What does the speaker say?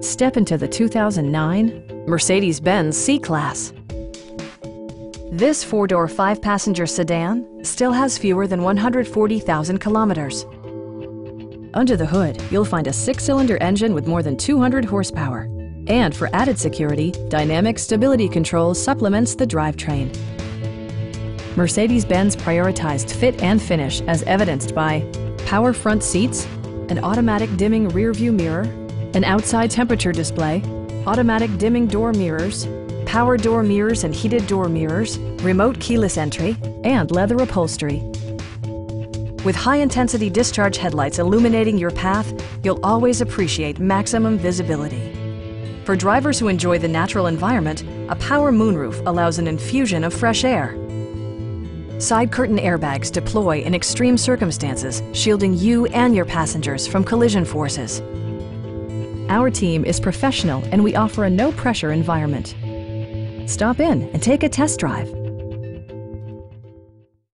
Step into the 2009 Mercedes-Benz C-Class. This four-door, five-passenger sedan still has fewer than 140,000 kilometers. Under the hood, you'll find a six-cylinder engine with more than 200 horsepower. And for added security, dynamic stability control supplements the drivetrain. Mercedes-Benz prioritized fit and finish as evidenced by power front seats, an automatic dimming rear-view mirror, an outside temperature display, automatic dimming door mirrors, power door mirrors and heated door mirrors, remote keyless entry, and leather upholstery. With high-intensity discharge headlights illuminating your path, you'll always appreciate maximum visibility. For drivers who enjoy the natural environment, a power moonroof allows an infusion of fresh air. Side curtain airbags deploy in extreme circumstances, shielding you and your passengers from collision forces. Our team is professional and we offer a no-pressure environment. Stop in and take a test drive.